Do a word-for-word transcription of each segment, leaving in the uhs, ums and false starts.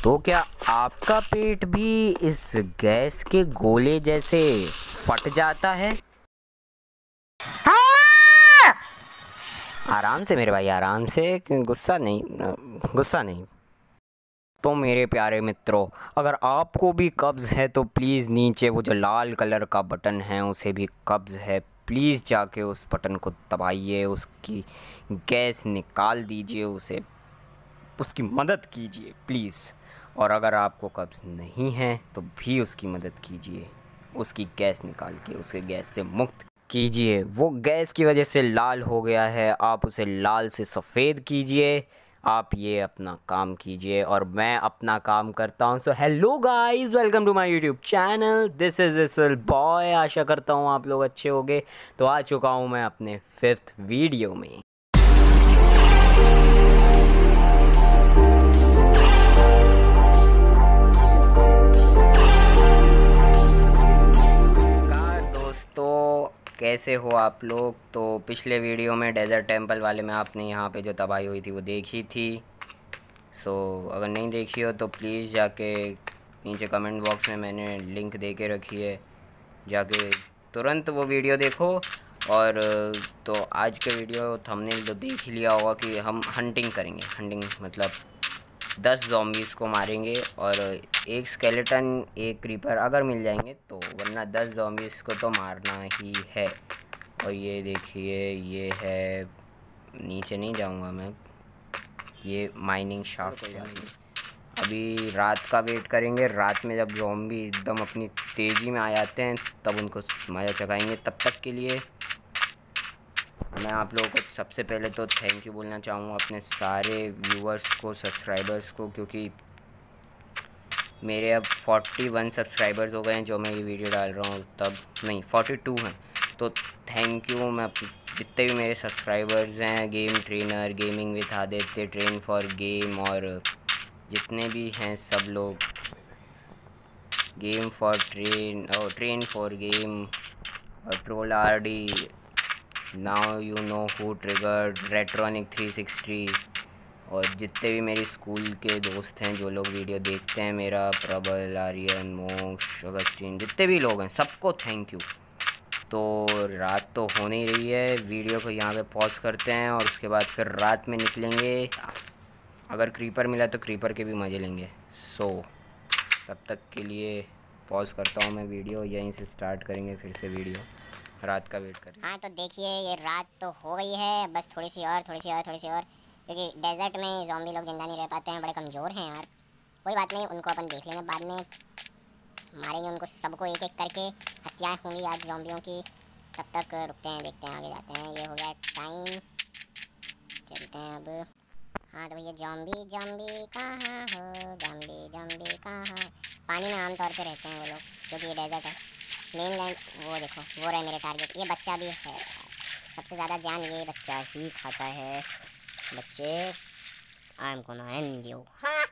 तो क्या आपका पेट भी इस गैस के गोले जैसे फट जाता है? आराम से मेरे भाई, आराम से, गुस्सा नहीं, गुस्सा नहीं। तो मेरे प्यारे मित्रों, अगर आपको भी कब्ज़ है तो प्लीज़ नीचे वो जो लाल कलर का बटन है उसे भी कब्ज़ है, प्लीज़ जाके उस बटन को दबाइए, उसकी गैस निकाल दीजिए, उसे उसकी मदद कीजिए प्लीज़। और अगर आपको कब्ज़ नहीं है तो भी उसकी मदद कीजिए, उसकी गैस निकाल के उसे गैस से मुक्त कीजिए। वो गैस की वजह से लाल हो गया है, आप उसे लाल से सफ़ेद कीजिए। आप ये अपना काम कीजिए और मैं अपना काम करता हूँ। So hello guys, welcome to my YouTube channel, this is Whistle Boy. आशा करता हूँ आप लोग अच्छे होंगे। तो आ चुका हूँ मैं अपने फिफ्थ वीडियो में। दोस्तों कैसे हो आप लोग? तो पिछले वीडियो में डेज़र्ट टेंपल वाले में आपने यहाँ पे जो तबाही हुई थी वो देखी थी। सो अगर नहीं देखी हो तो प्लीज़ जाके नीचे कमेंट बॉक्स में मैंने लिंक दे के रखी है, जाके तुरंत वो वीडियो देखो। और तो आज के वीडियो थंबनेल तो देख ही लिया होगा कि हम हंटिंग करेंगे। हंटिंग मतलब दस ज़ॉम्बीज़ को मारेंगे और एक स्केलेटन एक क्रीपर अगर मिल जाएंगे तो, वरना दस ज़ॉम्बीज़ को तो मारना ही है। और ये देखिए, ये है, नीचे नहीं जाऊंगा मैं, ये माइनिंग शाफ्ट है। अभी रात का वेट करेंगे, रात में जब ज़ॉम्बी एकदम अपनी तेज़ी में आ जाते हैं तब उनको मज़ा चखाएंगे। तब तक के लिए मैं आप लोगों को सबसे पहले तो थैंक यू बोलना चाहूँगा अपने सारे व्यूअर्स को, सब्सक्राइबर्स को, क्योंकि मेरे अब इकतालीस सब्सक्राइबर्स हो गए हैं जो मैं ये वीडियो डाल रहा हूँ तब। नहीं, बयालीस हैं। तो थैंक यू। मैं जितने भी मेरे सब्सक्राइबर्स हैं, game trainer, gaming with Aditya, train for game, और जितने भी हैं सब लोग, गेम फॉर ट्रेन और ट्रेन फॉर गेम और troll R D, now you know who triggered, Retronic three sixty, और जितने भी मेरे स्कूल के दोस्त हैं जो लोग वीडियो देखते हैं मेरा, प्रबल, आर्यन, मोक्ष, अगस्टिन, जितने भी लोग हैं सबको थैंक यू। तो रात तो हो नहीं रही है, वीडियो को यहाँ पे पॉज करते हैं और उसके बाद फिर रात में निकलेंगे। अगर क्रीपर मिला तो क्रीपर के भी मज़े लेंगे। सो तब तक के लिए पॉज करता हूँ मैं वीडियो, यहीं से स्टार्ट करेंगे फिर से वीडियो। रात का वेट करें। हाँ तो देखिए, ये रात तो हो गई है, बस थोड़ी सी और थोड़ी सी और थोड़ी सी और क्योंकि डेजर्ट में ज़ॉम्बी लोग जिंदा नहीं रह पाते हैं, बड़े कमज़ोर हैं यार। कोई बात नहीं, उनको अपन देख लेंगे, बाद में मारेंगे उनको सबको एक एक करके। हत्याएं होंगी आज ज़ॉम्बियों की। तब तक रुकते हैं, देखते हैं, आगे जाते हैं। ये हो गया टाइम, चलते हैं अब। हाँ तो भैया, ज़ॉम्बी ज़ॉम्बी कहाँ हो, ज़ॉम्बी ज़ॉम्बी कहाँ? पानी में आमतौर पर रहते हैं वो लोग क्योंकि ये डेजर्ट है। मेन लैंड वो देखो, वो रहे मेरे टारगेट। ये बच्चा भी है, सबसे ज़्यादा जान ये बच्चा ही खाता है। बच्चे, I am gonna and you.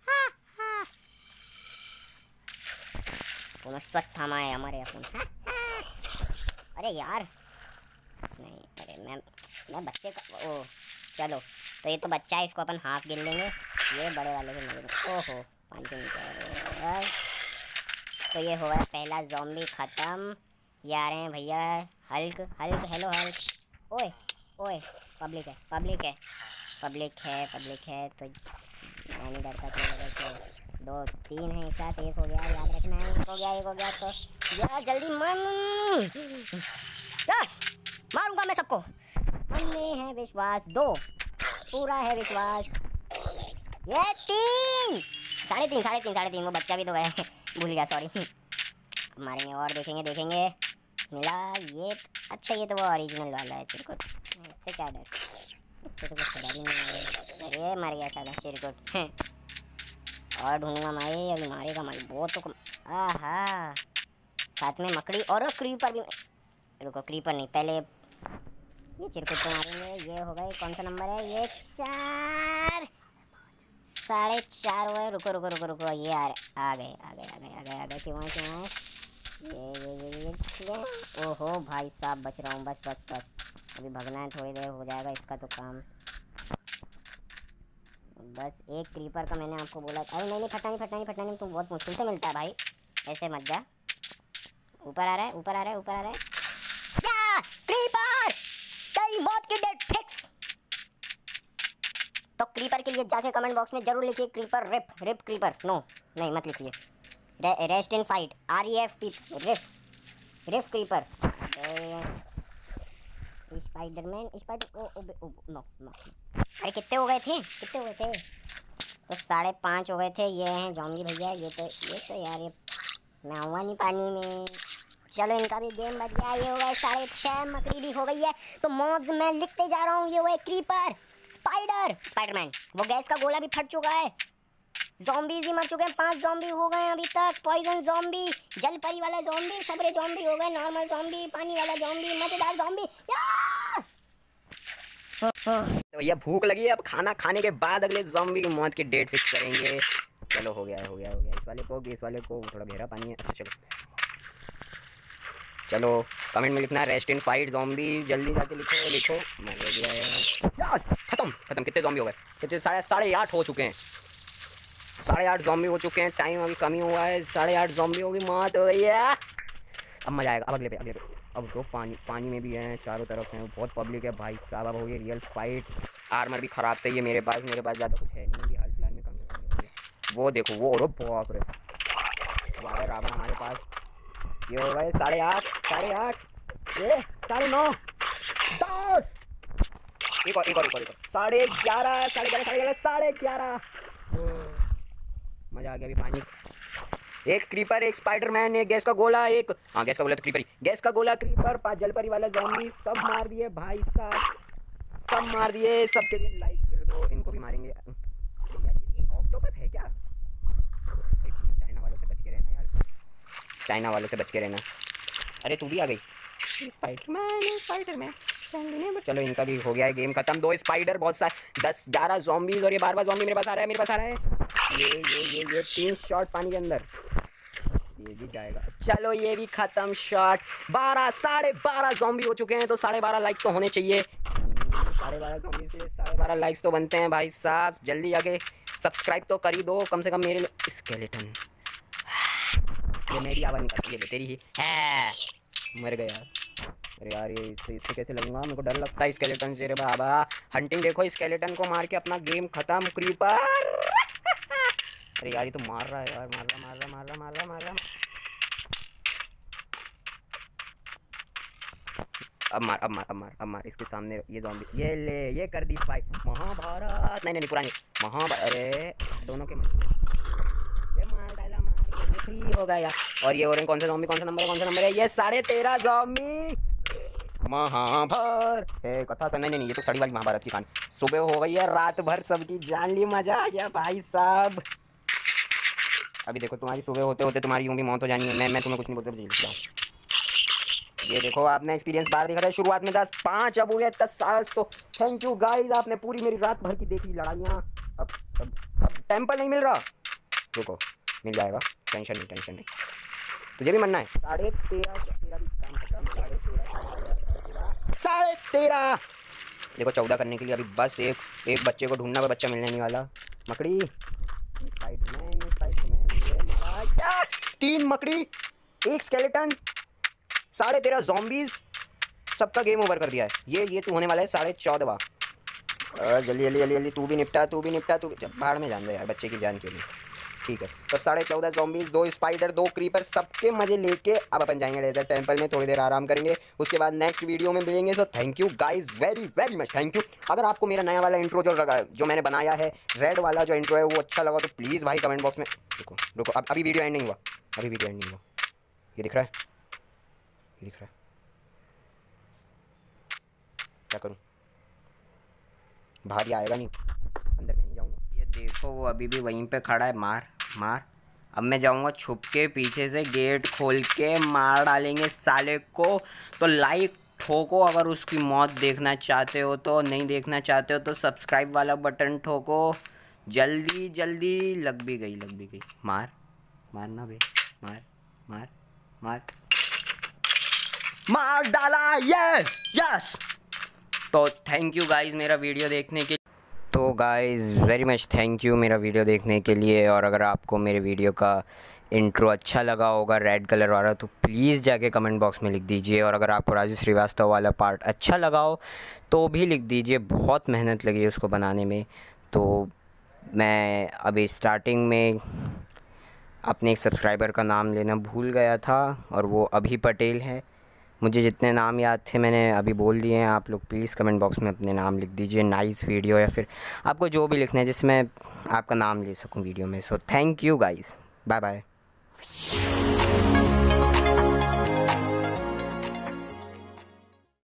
तुम्हें स्वत थामा है हमारे अपन। अरे यार नहीं, अरे मैं मैं बच्चे का, ओ चलो, तो ये तो बच्चा है, इसको अपन हाफ गिन लेंगे। ये बड़े वाले को नहीं। ओहो, पानी के नीचे। तो ये हुआ पहला ज़ॉम्बी ख़त्म। ये आ रहे हैं भैया, हल्क हल्क, हेलो हल्क। ओए ओए, पब्लिक है पब्लिक है पब्लिक है पब्लिक है तो मैं नहीं डरता। तो दो तीन है एक साथ, एक हो गया, याद रखना है। एक हो गया, एक हो गया तो यार जल्दी मन, यस मारूंगा मैं सबको। मन में है विश्वास, दो पूरा है विश्वास। ये तीन, साढ़े तीन साढ़े तीन साढ़े तीन वो बच्चा भी तो गया, भूल गया, सॉरी। मारेंगे और देखेंगे देखेंगे मिला ये। अच्छा, ये तो वो ओरिजिनल वाला है चिरकुट। इससे क्या डर, इससे तो कुछ डर ही नहीं है। अरे मर गया साला चिरकुट। और ढूंढूंगा मैं, अभी मारेगा मैं वो तो कम। आहा, साथ में मकड़ी और क्रीपर भी। रुको, क्रीपर नहीं, पहले ये चिरकुट तो मारेंगे। ये हो गए, कौन सा नंबर है ये? चार, साढ़े चार हुए। रुको रुको रुको रुको, ये आ रहे, आ गए आ गए आ गए आ गए आ गए क्यों आए क्यों आए? ये ये ये ये ये ओहो भाई साहब, बच रहा हूँ, बस बस बस। अभी भगना है, थोड़ी देर हो जाएगा इसका तो काम। बस एक क्रीपर का मैंने आपको बोला। अरे नहीं नहीं, फटना नहीं फटना नहीं फटना नहीं, तुम बहुत मुश्किल से मिलता है भाई, ऐसे मत जा। ऊपर आ रहा है ऊपर आ रहा है ऊपर आ रहा है। या क्रीपर, तेरी मौत की डेट फिक्स। तो क्रीपर के लिए जाके कमेंट बॉक्स में जरूर लिखिए creeper rip rip creeper. No नहीं मत लिखिए, रे, rest in fight R E F T riff riff creeper. Spiderman spider oh oh oh no no. अरे कितने हो गए थे कितने हो गए थे? तो साढ़े पाँच हो गए थे। ये हैं जॉम्बी भैया। ये तो ये तो यार ये मैं आऊँगा नहीं पानी में। चलो इनका भी गेम बच गया। ये हो गए साढ़े छः, मकड़ी भी हो गई है। तो मॉब्स मैं लिखते जा रहा हूँ। ये हुए क्रीपर, स्पाइडर, स्पाइडरमैन, वो गैस का गोला भी फट चुका है। ज़ॉम्बीज़ ही मर चुके हैं, पांच ज़ॉम्बी हो गए हैं अभी तक। पॉइजन ज़ॉम्बी, जल परी वाला ज़ॉम्बी, सबरे ज़ॉम्बी हो गए, नॉर्मल ज़ॉम्बी, पानी वाला ज़ॉम्बी, मजेदार ज़ॉम्बी। तो भैया भूख लगी है, अब खाना खाने के बाद अगले ज़ॉम्बी की मौत की डेट फिक्स करेंगे। चलो हो गया है हो गया हो गया। इस वाले को इस वाले को थोड़ा गहरा पानी है। चलो चलो कमेंट में लिखना रेस्ट इन फाइट ज़ॉम्बी, जल्दी जाके लिखो लिखो। खत्म खत्म। कितने ज़ॉम्बी हो गए? कितने? साढ़े साढ़े आठ हो चुके हैं। साढ़े आठ ज़ॉम्बी हो चुके हैं। टाइम अभी कमी हुआ है। साढ़े आठ ज़ॉम्बी होगी, मौत हो गई है। अब मजा आएगा। अब अगले पे अगले पे अब तो पानी पानी में भी है, चारों तरफ है, बहुत पब्लिक है भाई साहब। अब हो गई रियल फाइट। आर्मर भी ख़राब सही है मेरे पास मेरे पास ज़्यादा कुछ है नहीं हाल फिलहाल में। कम वो देखो वो और बाप रे रावण हमारे पास। ये हो गए साढ़े आठ साढ़े आठ ये साढ़े नौ दस। एक और एक और एक और साढ़े ग्यारह साढ़े ग्यारह साढ़े ग्यारह साढ़े ग्यारह। मज़ा आ गया अभी पानी। एक क्रीपर, एक स्पाइडरमैन, एक गैस का गोला, एक हाँ गैस का गोला तो क्रीपर ही, गैस का गोला, क्रीपर, पांच जलपरी वाला ज़ॉम्बी, सब मार दिए भाई साहब, सब मार दिए। सबके लिए लाइक कर दो। इनको भी मारेंगे। ऑक्टोपस है क्या? चाइना वालों से बच के रहना यार, चाइना वालों से बच के रहना। अरे तू भी आ गई। स्पाइडरमैन स्पाइडरमैन चलो इनका भी हो गया है गेम खत्म। दो स्पाइडर, बहुत सारे दस ग्यारह ज़ॉम्बीज़ और ये बार बार ज़ॉम्बी मेरे पास आ रहा है मेरे पास आ रहा है। ये ये ये ये तीन शॉट पानी के अंदर, ये भी जाएगा। चलो ये भी खत्म शॉट। बारह साढ़े बारह ज़ॉम्बी हो चुके हैं। तो साढ़े बारह लाइक्स तो होने चाहिए। साढ़े बारह ज़ॉम्बी से साढ़े बारह लाइक्स तो बनते हैं भाई साहब। जल्दी जाके सब्सक्राइब तो कर ही दो कम से कम मेरे लिए। स्केलेटन ये मेरी आवाज़ निकलती है, तेरी ही है। मर गया। अरे यार ये इससे इससे कैसे लगूंगा? मेरे को डर लगता है स्केलेटन से। रे बाबा हंटिंग देखो, स्केलेटन को मार के अपना गेम खत्म। क्रीपर अरे यार ये तो मार रहा है यार, मार रहा मार रहा मार रहा मार रहा मार रहा। अब मार अब मार अब मार अब मार इसके सामने ये ज़ॉम्बी। ये ले ये कर दी फाइट। महाभारत नहीं नहीं पुरानी महाभारत। अरे दोनों के ये मार डाला मार के फ्री हो गया। और ये और कौन सा ज़ॉम्बी, कौन सा नंबर है कौन सा नंबर है? ये साढ़े तेरह ज़ॉम्बी। महाभारत है कथा तो नहीं नहीं ये तो सड़ी वाली महाभारत की कहानी। सुबह हो गई है, रात भर सबकी जान ली, मजा आ गया भाई साहब। अभी देखो तुम्हारी सुबह होते होते तुम्हारी यूं भी मौत हो जानी है। मैं मैं तुम्हें कुछ नहीं बोलता जीत रहा हूँ। ये देखो आपने एक्सपीरियंस बाहर दिखा था शुरुआत में दस, पाँच, अब हो गया दस साल। तो थैंक यू गाइस, आपने पूरी मेरी रात भर की देखी लड़ाइयाँ। अब अब अब टेम्पल नहीं मिल रहा, रुको मिल जाएगा, टेंशन नहीं टेंशन नहीं। तुझे भी मरना है। साढ़े तेरह साढ़े तेरह देखो चौदह करने के लिए अभी बस एक एक बच्चे को ढूंढना, बच्चा मिलने नहीं वाला। मकड़ी स्पाइडरमैन स्पाइडरमैन तीन मकड़ी, एक स्केलेटन, साढ़े तेरह ज़ॉम्बीज़, सबका गेम ओवर कर दिया है। ये ये तू होने वाला है साढ़े चौदहवा। जल्दी जल्दी जल्दी जल्दी तू भी निपटा तू भी निपटा तू बाहर में जान दो यार बच्चे की जान के लिए। ठीक है तो साढ़े चौदह ज़ॉम्बीज़, दो स्पाइडर, दो क्रीपर, सबके मज़े लेके अब अपन जाएंगे डेजर्ट टेंपल में, थोड़ी देर आराम करेंगे, उसके बाद नेक्स्ट वीडियो में मिलेंगे। So thank you guys very very much, thank you. अगर आपको मेरा नया वाला इंट्रो जो लगा जो मैंने बनाया है, रेड वाला जो इंट्रो है वो अच्छा लगा तो प्लीज़ भाई कमेंट बॉक्स में रुको रुको अब अभी वीडियो एंड नहीं हुआ, अभी वीडियो एंड नहीं हुआ। ये दिख रहा है ये दिख रहा है क्या करूँ? बाहर ही आएगा नहीं, अंदर में नहीं जाऊँगा। ये देखो वो अभी भी वहीं पे खड़ा है, मार मार। अब मैं जाऊँगा छुप के पीछे से, गेट खोल के मार डालेंगे साले को। तो लाइक ठोको अगर उसकी मौत देखना चाहते हो तो, नहीं देखना चाहते हो तो सब्सक्राइब वाला बटन ठोको जल्दी जल्दी। लग भी गई लग भी गई। मार मारना बे, मार मार मार मार डाला ये यस। तो थैंक यू गाइस मेरा वीडियो देखने के। तो guys very much thank you मेरा वीडियो देखने के लिए। और अगर आपको मेरे वीडियो का इंट्रो अच्छा लगा होगा रेड कलर वाला तो प्लीज़ जाके कमेंट बॉक्स में लिख दीजिए। और अगर आपको राजू श्रीवास्तव वाला पार्ट अच्छा लगा हो तो भी लिख दीजिए, बहुत मेहनत लगी है उसको बनाने में। तो मैं अभी स्टार्टिंग में अपने एक सब्सक्राइबर का नाम लेना भूल गया था और वो अभी पटेल है। मुझे जितने नाम याद थे मैंने अभी बोल दिए हैं। आप लोग प्लीज़ कमेंट बॉक्स में अपने नाम लिख दीजिए, नाइस वीडियो या फिर आपको जो भी लिखना है जिसमें आपका नाम ले सकूं वीडियो में। So thank you guys, bye bye.